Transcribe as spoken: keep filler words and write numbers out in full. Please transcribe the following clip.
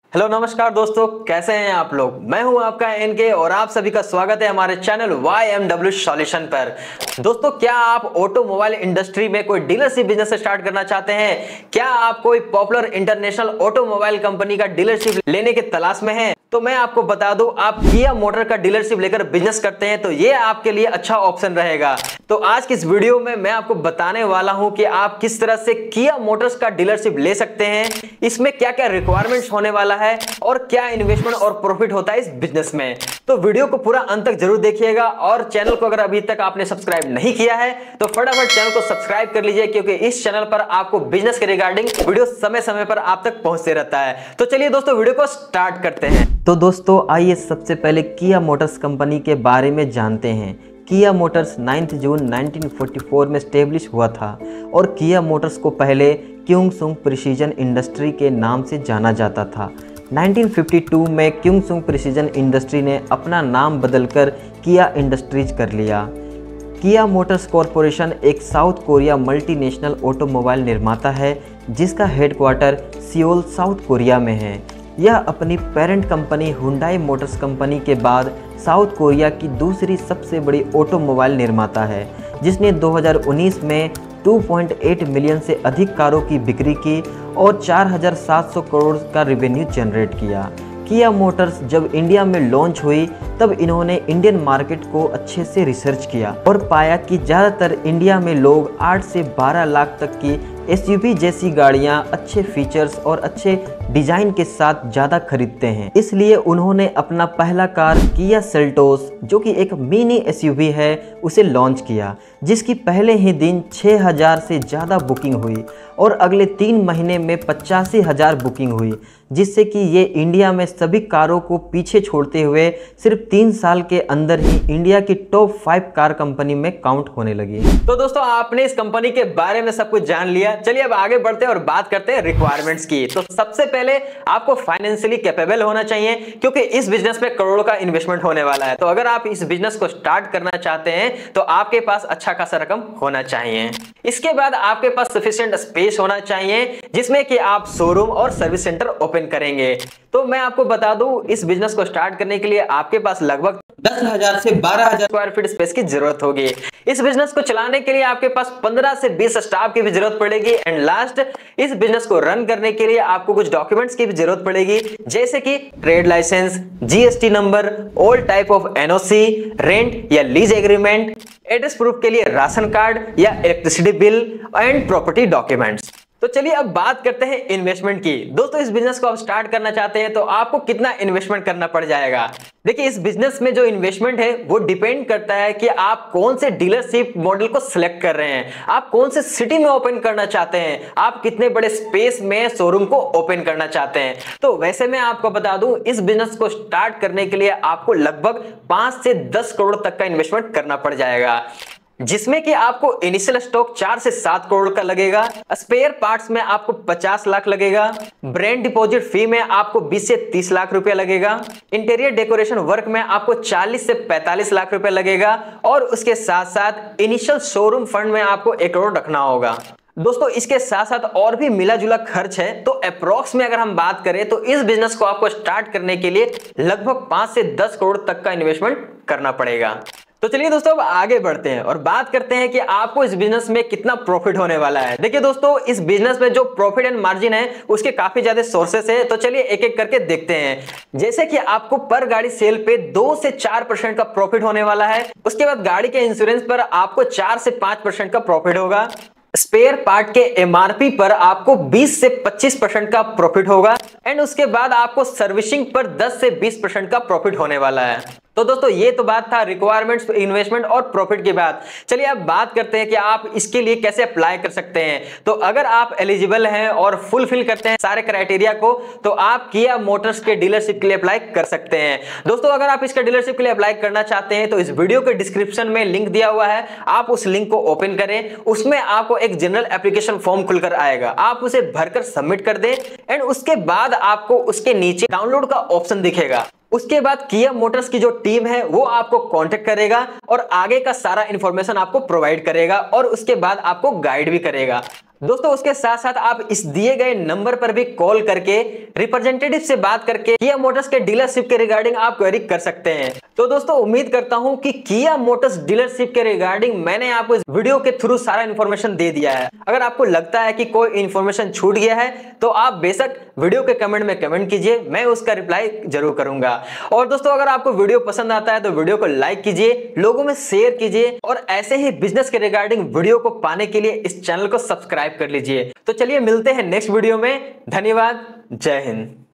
Hello नमस्कार दोस्तों, कैसे हैं आप लोग। मैं हूं आपका एनके और आप सभी का स्वागत है हमारे channel Y M W solution पर। दोस्तों, क्या आप ऑटोमोबाइल इंडस्ट्री में कोई डीलरशिप बिजनेस स्टार्ट करना चाहते हैं? क्या आप कोई पॉपुलर इंटरनेशनल ऑटोमोबाइल कंपनी का डीलरशिप लेने की तलाश में हैं? तो मैं आपको बता दूं, आप किया मोटर का डीलरशिप लेकर बिजनेस करते हैं तो ये आपके लिए अच्छा ऑप्शन रहेगा। तो आज की इस वीडियो में मैं आपको बताने वाला हूं कि आप किस तरह से किया मोटर्स का डीलरशिप ले सकते हैं, इसमें क्या क्या रिक्वायरमेंट्स होने वाला है और क्या इन्वेस्टमेंट और प्रॉफिट होता है इस बिजनेस में। तो वीडियो को पूरा अंत तक जरूर देखिएगा और चैनल को अगर अभी तक आपने सब्सक्राइब नहीं किया है तो फटाफट चैनल को सब्सक्राइब कर लीजिए, क्योंकि इस चैनल पर आपको बिजनेस के रिगार्डिंग वीडियो समय समय पर आप तक पहुंचते रहता है। तो चलिए दोस्तों, वीडियो को स्टार्ट करते हैं। तो दोस्तों आइए सबसे पहले किया मोटर्स कंपनी के बारे में जानते हैं। किया मोटर्स नौ जून उन्नीस सौ चौवालीस में स्टेब्लिश हुआ था और किया मोटर्स को पहले क्योंगसुंग प्रिसीजन इंडस्ट्री के नाम से जाना जाता था। उन्नीस सौ बावन में क्योंगसुंग प्रिसीजन इंडस्ट्री ने अपना नाम बदलकर किया इंडस्ट्रीज कर लिया। किया मोटर्स कॉरपोरेशन एक साउथ कोरिया मल्टीनेशनल ऑटोमोबाइल निर्माता है जिसका हेडक्वार्टर सियोल साउथ कोरिया में है। यह अपनी parent company Hyundai motors company के बाद साउथ कोरिया की दूसरी सबसे बड़ी ऑटोमोबाइल निर्माता है, जिसने दो हज़ार उन्नीस में दो पॉइंट आठ मिलियन से अधिक कारों की बिक्री की और चार हज़ार सात सौ करोड़ का रेवेन्यू जनरेट किया। किया मोटर्स जब इंडिया में लॉन्च हुई तब इन्होंने इंडियन मार्केट को अच्छे से रिसर्च किया और पाया कि ज़्यादातर इंडिया में लोग आठ से बारह लाख तक की एसयूवी जैसी गाड़ियां अच्छे फीचर्स और अच्छे डिजाइन के साथ ज़्यादा खरीदते हैं। इसलिए उन्होंने अपना पहला कार किया सेल्टोस, जो कि एक मिनी एसयूवी है, उसे लॉन्च किया, जिसकी पहले ही दिन छः हज़ार से ज़्यादा बुकिंग हुई और अगले तीन महीने में पचासी हज़ार बुकिंग हुई, जिससे कि ये इंडिया में सभी कारों को पीछे छोड़ते हुए सिर्फ तीन साल के अंदर ही इंडिया की टॉप फाइव कार कंपनी में काउंट होने लगी। तो दोस्तों, आपने इस कंपनी के बारे में सब कुछ जान लिया। चलिए अब आगे बढ़ते हैं और बात करते हैं रिक्वायरमेंट्स की। तो सबसे पहले आपको फाइनेंशियली कैपेबल होना चाहिए, क्योंकि इस बिजनेस में करोड़ों का इन्वेस्टमेंट होने वाला है। तो अगर आप इस बिजनेस को स्टार्ट करना चाहते हैं तो आपके पास अच्छा खासा रकम होना चाहिए। इसके बाद आपके पास सफिशिएंट स्पेस होना चाहिए जिसमें कि आप शोरूम और सर्विस सेंटर ओपन करेंगे। तो मैं आपको बता दूं, इस बिजनेस को स्टार्ट करने के लिए आपके पास लगभग दस हजार से बारह हजार स्क्वायर फीट स्पेस की जरूरत होगी। इस बिजनेस को चलाने के लिए आपके पास पंद्रह से बीस स्टाफ की भी जरूरत पड़ेगी। एंड लास्ट, इस बिजनेस को रन करने के लिए आपको कुछ डॉक्यूमेंट्स की भी जरूरत पड़ेगी, जैसे कि trade licence, GST number, all type of NOC, rent या लीज एग्रीमेंट, एड्रेस प्रूफ के लिए राशन कार्ड या electricity bill and property documents. तो चलिए अब बात करते हैं इन्वेस्टमेंट की। दोस्तों, इस बिजनेस को आप स्टार्ट करना चाहते हैं तो आपको कितना इन्वेस्टमेंट करना पड़ जाएगा। देखिए, इस बिजनेस में जो इन्वेस्टमेंट है वो डिपेंड करता है कि आप कौन से डीलरशिप मॉडल को सिलेक्ट कर रहे हैं, आप कौन से सिटी में ओपन करना चाहते हैं, आप कितने बड़े स्पेस में शोरूम को ओपन करना चाहते हैं। तो वैसे मैं आपको बता दूं, इस बिजनेस को स्टार्ट करने के लिए आपको लगभग पांच से दस करोड़ तक का इन्वेस्टमेंट करना पड़ जाएगा, जिसमें कि आपको इनिशियल स्टॉक चार से सात करोड़ का लगेगा, स्पेयर पार्ट्स में आपको पचास लाख लगेगा, ब्रांड डिपॉजिट फी में आपको बीस से तीस लाख रुपए लगेगा, इंटीरियर डेकोरेशन वर्क में आपको चालीस से पैंतालीस लाख रुपए लगेगा और उसके साथ साथ इनिशियल शोरूम फंड में आपको एक करोड़ रखना होगा। दोस्तों, इसके साथ साथ और भी मिला जुला खर्च है। तो अप्रॉक्स में अगर हम बात करें तो इस बिजनेस को आपको स्टार्ट करने के लिए लगभग पांच से दस करोड़ तक का इन्वेस्टमेंट करना पड़ेगा। तो चलिए दोस्तों, अब आगे बढ़ते हैं और बात करते हैं कि आपको इस बिजनेस में कितना प्रॉफिट होने वाला है। देखिए दोस्तों, इस बिजनेस में जो प्रॉफिट एंड मार्जिन है उसके काफी ज्यादा सोर्सेस है। तो चलिए एक एक करके देखते हैं। जैसे कि आपको पर गाड़ी सेल पे दो से चार परसेंट का प्रॉफिट होने वाला है। उसके बाद गाड़ी के इंश्योरेंस पर आपको चार से पांच परसेंट का प्रॉफिट होगा। स्पेयर पार्ट के एमआरपी पर आपको बीस से पच्चीस परसेंट का प्रॉफिट होगा एंड उसके बाद आपको सर्विसिंग पर दस से बीस परसेंट का प्रॉफिट होने वाला है। तो दोस्तों, ये तो बात था रिक्वायरमेंट्स, इन्वेस्टमेंट और प्रॉफिट की बात। चलिए अब बात करते हैं कि आप इसके लिए कैसे अप्लाई कर सकते हैं। तो अगर आप एलिजिबल हैं और फुलफिल करते हैं सारे क्राइटेरिया को तो आप किया मोटर्स के डीलरशिप के लिए अप्लाई कर सकते हैं। दोस्तों, अगर आप इसका डीलरशिप के लिए अप्लाई करना चाहते हैं तो इस वीडियो के डिस्क्रिप्शन में लिंक दिया हुआ है, आप उस लिंक को ओपन करें। उसमें आपको एक जनरल एप्लीकेशन फॉर्म खुलकर आएगा, आप उसे भरकर सबमिट कर दें एंड उसके बाद आपको उसके नीचे डाउनलोड का ऑप्शन दिखेगा। उसके बाद किया मोटर्स की जो टीम है वो आपको कांटेक्ट करेगा और आगे का सारा इंफॉर्मेशन आपको प्रोवाइड करेगा और उसके बाद आपको गाइड भी करेगा। दोस्तों उसके साथ साथ आप इस दिए गए नंबर पर भी कॉल करके रिप्रेजेंटेटिव से बात करके किया मोटर्स के डीलरशिप के रिगार्डिंग आप क्वेरी कर सकते हैं। तो दोस्तों उम्मीद करता हूं कि किया मोटर्स डीलरशिप के रिगार्डिंग मैंने आपको इस वीडियो के थ्रू सारा इंफॉर्मेशन दे दिया है। अगर आपको लगता है कि कोई इंफॉर्मेशन छूट गया है तो आप बेशक वीडियो के कमेंट में कमेंट कीजिए, मैं उसका रिप्लाई जरूर करूंगा। और दोस्तों अगर आपको वीडियो पसंद आता है तो वीडियो को लाइक कीजिए, लोगों में शेयर कीजिए और ऐसे ही बिजनेस के रिगार्डिंग वीडियो को पाने के लिए इस चैनल को सब्सक्राइब कर लीजिए। तो चलिए मिलते हैं नेक्स्ट वीडियो में। धन्यवाद, जय हिंद।